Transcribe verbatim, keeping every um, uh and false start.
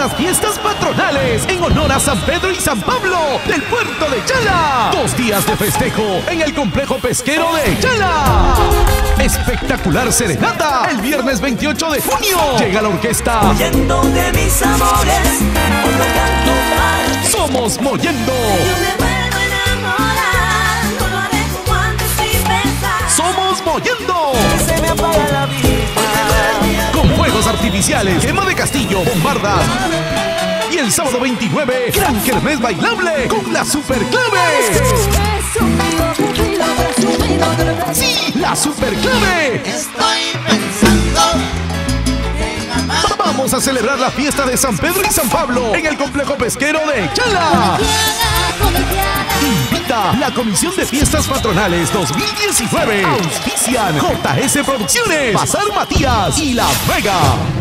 gloriosas fiestas patronales en honor a San Pedro y San Pablo del puerto de Chala. Dos días de festejo en el complejo pesquero de Chala. Espectacular serenata el viernes veintiocho de junio. Llega la orquesta Mollendo de mis amores, otro canto para. Somos Mollendo. Yo me vuelvo a enamorar, no lo haré como antes sin pensar. Somos Mollendo. Que se me apaga la vida. Con fuegos artificiales, quema de castillo, bombardas. Y el sábado veintinueve, gran kermés bailable con la superclave. Sí, la superclave. Estoy pensando en amar. Vamos a celebrar la fiesta de San Pedro y San Pablo en el complejo pesquero de Chala. Invita la Comisión de Fiestas Patronales dos mil diecinueve. Auspician J S Producciones, Bazar Matías y La Vega.